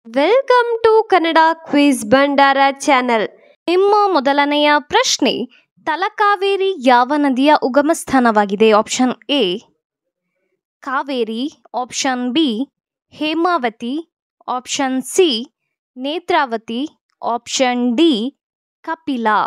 Welcome to Kannada quiz ಭಂಡಾರ channel. ನಿಮ್ಮ ಮೊದಲನೆಯ ಪ್ರಶ್ನೆ, ತಲಕಾವೇರಿ ಯಾವ ನದಿಯ ಉಗಮ ಸ್ಥಾನವಾಗಿದೆ? Option A Kaveri, option B Hemavati, option C Netravati, option D Kapila.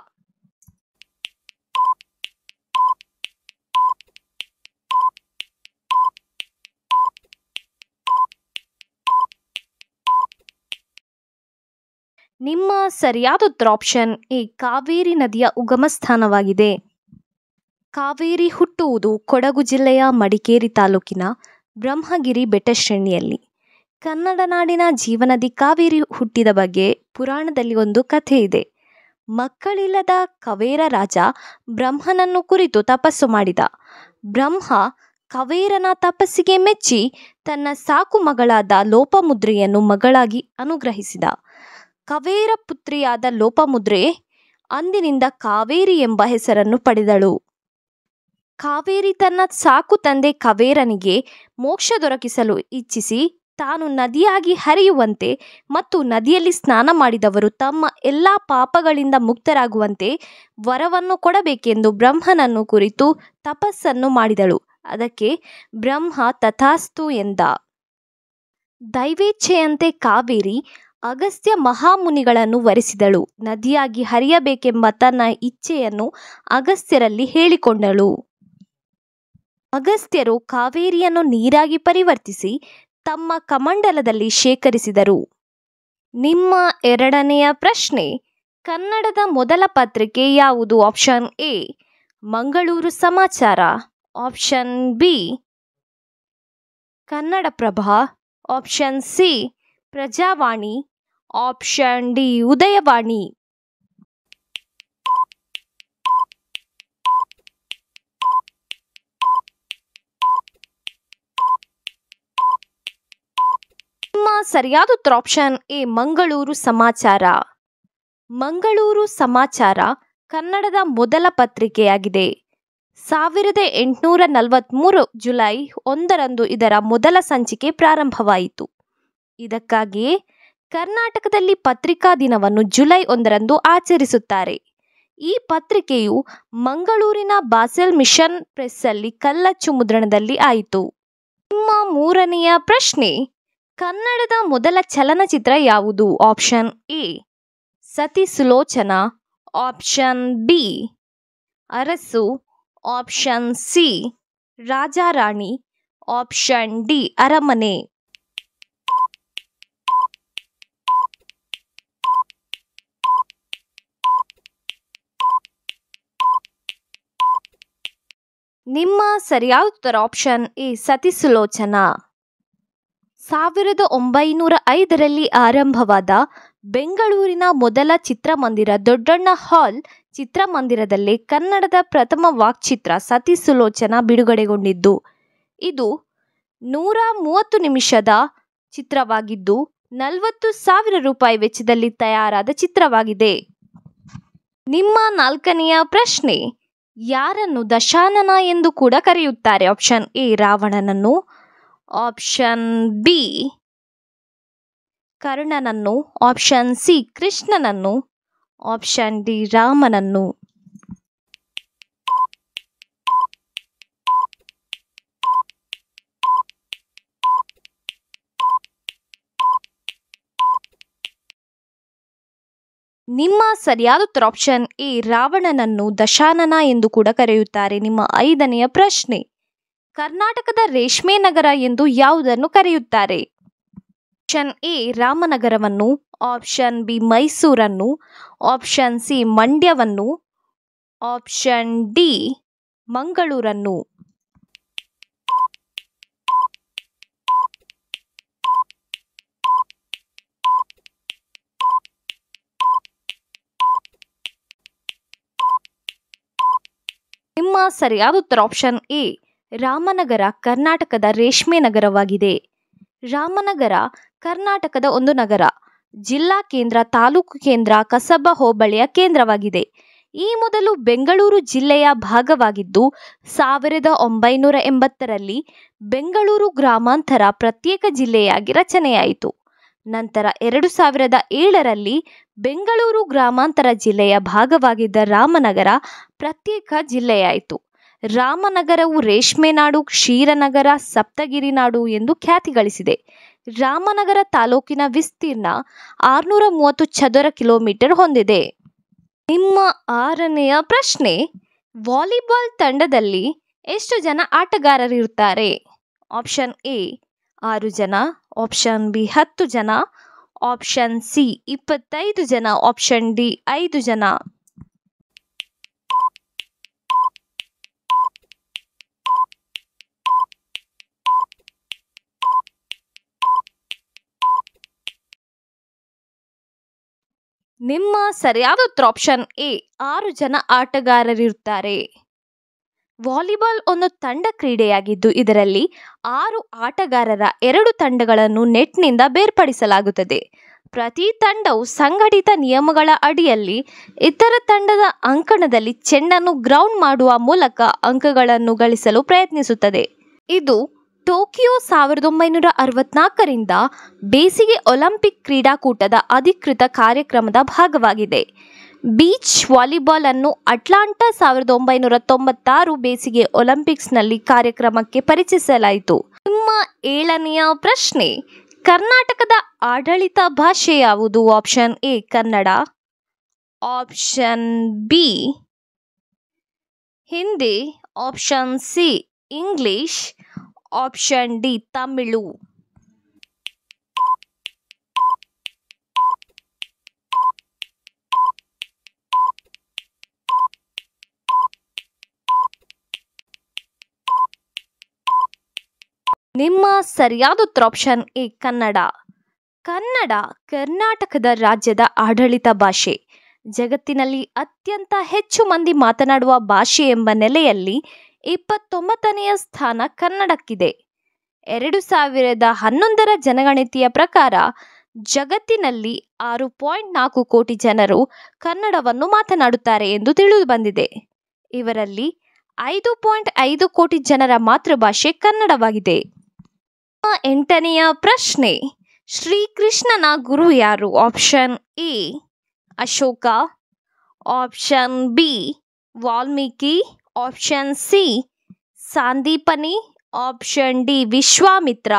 ನಿಮ್ಮ ಸರಿಯಾದ ಉತ್ತರ ಆಪ್ಷನ್ ಎ ಕಾವೇರಿ ನದಿಯ ಉಗಮ ಸ್ಥಾನವಾಗಿದೆ. ಕಾವೇರಿ ಹುಟ್ಟುವುದು ಕೊಡಗು ಜಿಲ್ಲೆಯ ಮಡಿಕೇರಿ ತಾಲೂಕಿನ ಬ್ರಹ್ಮಗಿರಿ ಬೆಟ್ಟಶ್ರೇಣಿಯಲ್ಲಿ. ಕನ್ನಡ ನಾಡಿನ ಜೀವನದಿ ಕಾವೇರಿ ಹುಟ್ಟಿದ ಬಗ್ಗೆ ಪುರಾಣದಲ್ಲಿ ಒಂದು ಕಥೆ ಇದೆ. ಮಕ್ಕಳಿಲ್ಲದ ಕವೇರ ರಾಜ ಬ್ರಹ್ಮನನ್ನು ಕುರಿತು ತಪಸ್ಸು ಮಾಡಿದ. ಬ್ರಹ್ಮ ಕವೇರನ ತಪಸ್ಸಿಗೆ ಮೆಚ್ಚಿ ತನ್ನ ಸಾಕು ಮಗಳಾದ ಲೋಪಮುದ್ರೆಯನ್ನು ಮಗಳಾಗಿ ಅನುಗ್ರಹಿಸಿದ. ಕವೇರ ಪುತ್ರಿಯಾದ ಲೋಪಮುದ್ರೆ ಅಂದಿನಿಂದ ಕಾವೇರಿ ಎಂಬ ಹೆಸರನ್ನು ಪಡೆದಳು. ಕಾವೇರಿ ತನ್ನ ಸಾಕು ತಂದೆ ಕವೇರನಿಗೆ ಮೋಕ್ಷ ದೊರಕಿಸಲು ಇಚ್ಛಿಸಿ ತಾನು ನದಿಯಾಗಿ ಹರಿಯುವಂತೆ ಮತ್ತು ನದಿಯಲ್ಲಿ ಸ್ನಾನ ಮಾಡಿದವರು ತಮ್ಮ ಎಲ್ಲ ಪಾಪಗಳಿಂದ ಮುಕ್ತರಾಗುವಂತೆ ವರವನ್ನು ಕೊಡಬೇಕೆಂದು ಬ್ರಹ್ಮನನ್ನು ಕುರಿತು ತಪಸ್ಸನ್ನು ಮಾಡಿದಳು. ಅದಕ್ಕೆ ಬ್ರಹ್ಮ ತಥಾಸ್ತು ಎಂದ. ದೈವೇಚ್ಛೆಯಂತೆ ಕಾವೇರಿ ಅಗಸ್ತ್ಯ ಮಹಾಮುನಿಗಳನ್ನು ವರಿಸಿದಳು. ನದಿಯಾಗಿ ಹರಿಯಬೇಕೆಂಬ ತನ್ನ ಇಚ್ಛೆಯನ್ನು ಅಗಸ್ತ್ಯರಲ್ಲಿ ಹೇಳಿಕೊಂಡಳು. ಅಗಸ್ತ್ಯರು ಕಾವೇರಿಯನ್ನು ನೀರಾಗಿ ಪರಿವರ್ತಿಸಿ ತಮ್ಮ ಕಮಂಡಲದಲ್ಲಿ ಶೇಖರಿಸಿದರು. ನಿಮ್ಮ ಎರಡನೆಯ ಪ್ರಶ್ನೆ, ಕನ್ನಡದ ಮೊದಲ ಪತ್ರಿಕೆ ಯಾವುದು? Option A Mangaluru Samachar, option B Kannadaprabha, option C Prajavani, option D Udayavani. ನಿಮ್ಮ ಸರಿಯಾದ ಉತ್ತರ ಆಪ್ಷನ್ ಎ ಮಂಗಳೂರು ಸಮಾಚಾರ. ಮಂಗಳೂರು ಸಮಾಚಾರ ಕನ್ನಡದ ಮೊದಲ ಪತ್ರಿಕೆಯಾಗಿದೆ. 1843 ಜುಲೈ 1ರಂದು ಇದರ ಮೊದಲ ಸಂಚಿಕೆ ಪ್ರಾರಂಭವಾಯಿತು. ಇದಕ್ಕಾಗಿಯೇ ಕರ್ನಾಟಕದಲ್ಲಿ ಪತ್ರಿಕಾ ದಿನವನ್ನು ಜುಲೈ 1ರಂದು ಆಚರಿಸುತ್ತಾರೆ. ಈ ಪತ್ರಿಕೆಯು ಮಂಗಳೂರಿನ ಬಾಸೆಲ್ ಮಿಷನ್ ಪ್ರೆಸ್ಸಲ್ಲಿ ಕಲ್ಲಚ್ಚು ಮುದ್ರಣದಲ್ಲಿ ಆಯಿತು. ನಿಮ್ಮ ಮೂರನೆಯ ಪ್ರಶ್ನೆ, ಕನ್ನಡದ ಮೊದಲ ಚಲನಚಿತ್ರ ಯಾವುದು? Option A Sati Sulochana, option B Arasu, option C Rajarani, option D Aramane. ನಿಮ್ಮ ಸರಿಯಾದ ಉತ್ತರ ಆಪ್ಷನ್ ಎ ಸತಿ ಸುಲೋಚನಾ. 1905ರಲ್ಲಿ ಆರಂಭವಾದ ಬೆಂಗಳೂರಿನ ಮೊದಲ ಚಿತ್ರಮಂದಿರ ದೊಡ್ಡಣ್ಣ ಹಾಲ್ ಚಿತ್ರಮಂದಿರದಲ್ಲೇ ಕನ್ನಡದ ಪ್ರಥಮ ವಾಕ್ಚಿತ್ರ ಸತಿ ಸುಲೋಚನಾ ಬಿಡುಗಡೆಗೊಂಡಿದ್ದು. ಇದು 130 ನಿಮಿಷದ ಚಿತ್ರವಾಗಿದ್ದು 40,000 ರೂಪಾಯಿ ವೆಚ್ಚದಲ್ಲಿ ತಯಾರಾದ ಚಿತ್ರವಾಗಿದೆ. ನಿಮ್ಮ ನಾಲ್ಕನೆಯ ಪ್ರಶ್ನೆ, ಯಾರನ್ನು ದಶಾನನ ಎಂದು ಕೂಡ ಕರೆಯುತ್ತಾರೆ? ಆಪ್ಷನ್ ಎ ರಾವಣನನ್ನು, ಆಪ್ಷನ್ ಬಿ ಕರ್ಣನನ್ನು, ಆಪ್ಷನ್ ಸಿ ಕೃಷ್ಣನನ್ನು, ಆಪ್ಷನ್ ಡಿ ರಾಮನನ್ನು. ನಿಮ್ಮ ಸರಿಯಾದ ಉತ್ತರ ಆಪ್ಷನ್ ಎ ರಾವಣನನ್ನು ದಶಾನನ ಎಂದು ಕೂಡ ಕರೆಯುತ್ತಾರೆ. ನಿಮ್ಮ ಐದನೆಯ ಪ್ರಶ್ನೆ, ಕರ್ನಾಟಕದ ರೇಷ್ಮೆ ನಗರ ಎಂದು ಯಾವುದನ್ನು ಕರೆಯುತ್ತಾರೆ? ಆಪ್ಷನ್ ಎ ರಾಮನಗರವನ್ನು, ಆಪ್ಷನ್ ಬಿ ಮೈಸೂರನ್ನು, ಆಪ್ಷನ್ ಸಿ ಮಂಡ್ಯವನ್ನು, ಆಪ್ಷನ್ ಡಿ ಮಂಗಳೂರನ್ನು. ನಿಮ್ಮ ಸರಿಯಾದ ಉತ್ತರ ಆಪ್ಷನ್ ಎ ರಾಮನಗರ ಕರ್ನಾಟಕದ ರೇಷ್ಮೆ ನಗರವಾಗಿದೆ. ರಾಮನಗರ ಕರ್ನಾಟಕದ ಒಂದು ನಗರ, ಜಿಲ್ಲಾ ಕೇಂದ್ರ, ತಾಲೂಕು ಕೇಂದ್ರ, ಕಸಬಾ ಹೋಬಳಿಯ ಕೇಂದ್ರವಾಗಿದೆ. ಈ ಮೊದಲು ಬೆಂಗಳೂರು ಜಿಲ್ಲೆಯ ಭಾಗವಾಗಿದ್ದು 1980ರಲ್ಲಿ ಬೆಂಗಳೂರು ಗ್ರಾಮಾಂತರ ಪ್ರತ್ಯೇಕ ಜಿಲ್ಲೆಯಾಗಿ ರಚನೆಯಾಯಿತು. ನಂತರ 2007ರಲ್ಲಿ ಬೆಂಗಳೂರು ಗ್ರಾಮಾಂತರ ಜಿಲ್ಲೆಯ ಭಾಗವಾಗಿದ್ದ ರಾಮನಗರ ಪ್ರತ್ಯೇಕ ಜಿಲ್ಲೆಯಾಯಿತು. ರಾಮನಗರವು ರೇಷ್ಮೆ ನಾಡು, ಕ್ಷೀರನಗರ, ಸಪ್ತಗಿರಿ ನಾಡು ಎಂದು ಖ್ಯಾತಿ ಗಳಿಸಿದೆ. ರಾಮನಗರ ತಾಲೂಕಿನ ವಿಸ್ತೀರ್ಣ 630 ಚದರ ಕಿಲೋಮೀಟರ್ ಹೊಂದಿದೆ. ನಿಮ್ಮ 6ನೆಯ ಪ್ರಶ್ನೆ, ವಾಲಿಬಾಲ್ ತಂಡದಲ್ಲಿ ಎಷ್ಟು ಜನ ಆಟಗಾರರಿರುತ್ತಾರೆ? ಆಪ್ಷನ್ ಎ 6 ಜನ, ಆಪ್ಷನ್ ಬಿ 10 ಜನ, ಆಪ್ಷನ್ ಸಿ 25 ಜನ, ಆಪ್ಷನ್ ಡಿ 5 ಜನ. ನಿಮ್ಮ ಸರಿಯಾದ ಉತ್ತರ ಆಪ್ಷನ್ ಎ 6 ಜನ ಆಟಗಾರರಿರುತ್ತಾರೆ. ವಾಲಿಬಾಲ್ ಒಂದು ತಂಡ ಕ್ರೀಡೆಯಾಗಿದ್ದು ಇದರಲ್ಲಿ 6 ಆಟಗಾರರ 2 ತಂಡಗಳನ್ನು ನೆಟ್ನಿಂದ ಬೇರ್ಪಡಿಸಲಾಗುತ್ತದೆ. ಪ್ರತಿ ತಂಡವು ಸಂಘಟಿತ ನಿಯಮಗಳ ಅಡಿಯಲ್ಲಿ ಇತರ ತಂಡದ ಅಂಕಣದಲ್ಲಿ ಚೆಂಡನ್ನು ಗ್ರೌಂಡ್ ಮಾಡುವ ಮೂಲಕ ಅಂಕಗಳನ್ನು ಗಳಿಸಲು ಪ್ರಯತ್ನಿಸುತ್ತದೆ. ಇದು ಟೋಕಿಯೋ 1964ರಿಂದ ಬೇಸಿಗೆ ಒಲಿಂಪಿಕ್ ಕ್ರೀಡಾಕೂಟದ ಅಧಿಕೃತ ಕಾರ್ಯಕ್ರಮದ ಭಾಗವಾಗಿದೆ. ಬೀಚ್ ವಾಲಿಬಾಲ್ ಅನ್ನು ಅಟ್ಲಾಂಟಾ 1996 ಬೇಸಿಗೆ ಒಲಿಂಪಿಕ್ಸ್ನಲ್ಲಿ ಕಾರ್ಯಕ್ರಮಕ್ಕೆ ಪರಿಚಯಿಸಲಾಯಿತು. ನಿಮ್ಮ 7ನೆಯ ಪ್ರಶ್ನೆ, ಕರ್ನಾಟಕದ ಆಡಳಿತ ಭಾಷೆ ಯಾವುದು? Option A Kannada, option B Hindi, option C English, option D Tamil. ನಿಮ್ಮ ಸರಿಯಾದ ಉತ್ತರ ಆಪ್ಷನ್ ಎ ಕನ್ನಡ. ಕನ್ನಡ ಕರ್ನಾಟಕದ ರಾಜ್ಯದ ಆಡಳಿತ ಭಾಷೆ. ಜಗತ್ತಿನಲ್ಲಿ ಅತ್ಯಂತ ಹೆಚ್ಚು ಮಂದಿ ಮಾತನಾಡುವ ಭಾಷೆ ಎಂಬ ನೆಲೆಯಲ್ಲಿ 29ನೆಯ ಸ್ಥಾನ ಕನ್ನಡಕ್ಕಿದೆ. 2011ರ ಜನಗಣತಿಯ ಪ್ರಕಾರ ಜಗತ್ತಿನಲ್ಲಿ 6.4 ಕೋಟಿ ಜನರು ಕನ್ನಡವನ್ನು ಮಾತನಾಡುತ್ತಾರೆ ಎಂದು ತಿಳಿದುಬಂದಿದೆ. ಇವರಲ್ಲಿ 5.5 ಕೋಟಿ ಜನರ ಮಾತೃಭಾಷೆ ಕನ್ನಡವಾಗಿದೆ. 8ನೆಯ ಪ್ರಶ್ನೆ, ಶ್ರೀಕೃಷ್ಣನ ಗುರು ಯಾರು? Option A Ashoka, option B Valmiki, option C Sandipani, option D Vishwamitra.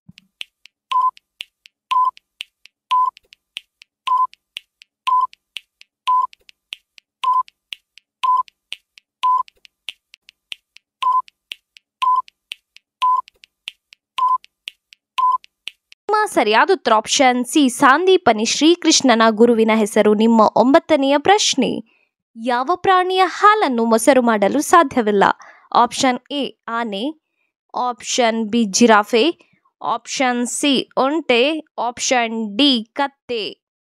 ಸರಿಯಾದ ಉತ್ತರ ಆಪ್ಷನ್ ಸಿ ಸಾಂದೀಪನಿ ಶ್ರೀಕೃಷ್ಣನ ಗುರುವಿನ ಹೆಸರು. ನಿಮ್ಮ 9ನೆಯ ಪ್ರಶ್ನೆ, ಯಾವ ಪ್ರಾಣಿಯ ಹಾಲನ್ನು ಮೊಸರು ಮಾಡಲು ಸಾಧ್ಯವಿಲ್ಲ? ಆಪ್ಷನ್ ಎ ಆನೆ, option B giraffe, option C ಒಂಟೆ, ಆಪ್ಷನ್ ಡಿ ಕತ್ತೆ.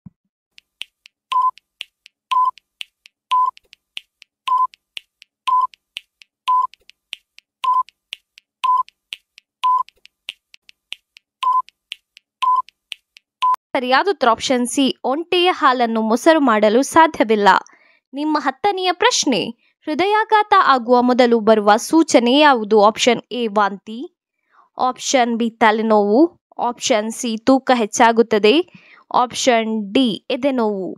ಸರಿಯಾದ ಉತ್ತರ ಆಪ್ಷನ್ ಸಿ ಒಂಟೆಯ ಹಾಲನ್ನು ಮೊಸರು ಮಾಡಲು ಸಾಧ್ಯವಿಲ್ಲ. ನಿಮ್ಮ 10ನೆಯ ಪ್ರಶ್ನೆ, ಹೃದಯಾಘಾತ ಆಗುವ ಮೊದಲು ಬರುವ ಸೂಚನೆ ಯಾವುದು? ಆಪ್ಷನ್ ಎ ವಾಂತಿ, ಆಪ್ಷನ್ ಬಿ ತಲೆನೋವು, ಆಪ್ಷನ್ ಸಿ ತೂಕ ಹೆಚ್ಚಾಗುತ್ತದೆ, ಆಪ್ಷನ್ ಡಿ ಎದೆನೋವು.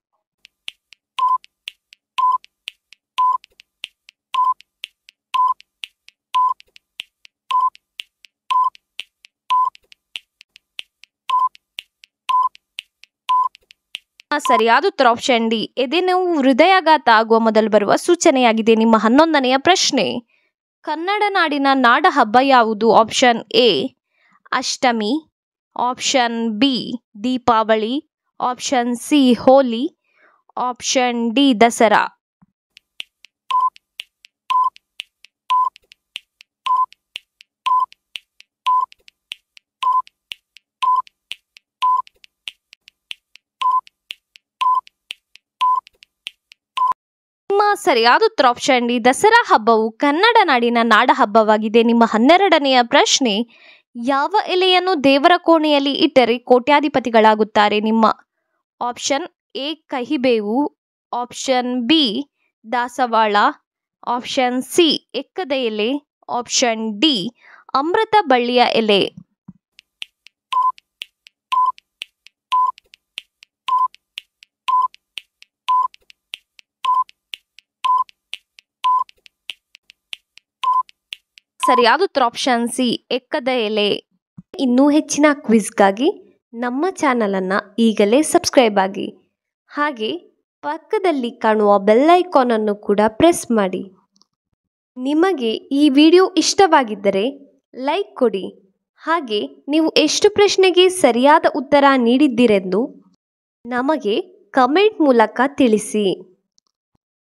ಸರಿಯಾದ ಉತ್ತರ ಆಪ್ಷನ್ ಡಿ ಎದೆನೋವು ಹೃದಯಾಘಾತ ಆಗುವ ಮೊದಲು ಬರುವ ಸೂಚನೆಯಾಗಿದೆ. ನಿಮ್ಮ 11ನೆಯ ಪ್ರಶ್ನೆ, ಕನ್ನಡ ನಾಡಿನ ನಾಡ ಹಬ್ಬ ಯಾವುದು? Option A Ashtami, option B Deepavali, option C Holi, option D Dasara. ಸರಿಯಾದ ಉತ್ತರ ಆಪ್ಷನ್ ಡಿ ದಸರಾ ಹಬ್ಬವು ಕನ್ನಡ ನಾಡಿನ ನಾಡ ಹಬ್ಬವಾಗಿದೆ. ನಿಮ್ಮ 12ನೆಯ ಪ್ರಶ್ನೆ, ಯಾವ ಎಲೆಯನ್ನು ದೇವರ ಕೋಣೆಯಲ್ಲಿ ಇಟ್ಟರೆ ಕೋಟ್ಯಾಧಿಪತಿಗಳಾಗುತ್ತಾರೆ? ನಿಮ್ಮ ಆಪ್ಷನ್ ಎ ಕಹಿಬೇವು, ಆಪ್ಷನ್ ಬಿ ದಾಸವಾಳ, ಆಪ್ಷನ್ ಸಿ ಎಕ್ಕದ ಎಲೆ, ಆಪ್ಷನ್ ಡಿ ಅಮೃತ ಬಳ್ಳಿಯ ಎಲೆ. ಸರಿಯಾದ ಉತ್ತರ ಆಪ್ಷನ್ ಸಿ ಎಕ್ಕದ ಎಲೆ. ಇನ್ನೂ ಹೆಚ್ಚಿನ ಕ್ವಿಜ್ಗಾಗಿ ನಮ್ಮ ಚಾನಲನ್ನು ಈಗಲೇ ಸಬ್ಸ್ಕ್ರೈಬ್ ಆಗಿ, ಹಾಗೆ ಪಕ್ಕದಲ್ಲಿ ಕಾಣುವ ಬೆಲ್ ಐಕಾನನ್ನು ಕೂಡ ಪ್ರೆಸ್ ಮಾಡಿ. ನಿಮಗೆ ಈ ವಿಡಿಯೋ ಇಷ್ಟವಾಗಿದ್ದರೆ ಲೈಕ್ ಕೊಡಿ, ಹಾಗೆ ನೀವು ಎಷ್ಟು ಪ್ರಶ್ನೆಗೆ ಸರಿಯಾದ ಉತ್ತರ ನೀಡಿದ್ದೀರೆಂದು ನಮಗೆ ಕಮೆಂಟ್ ಮೂಲಕ ತಿಳಿಸಿ.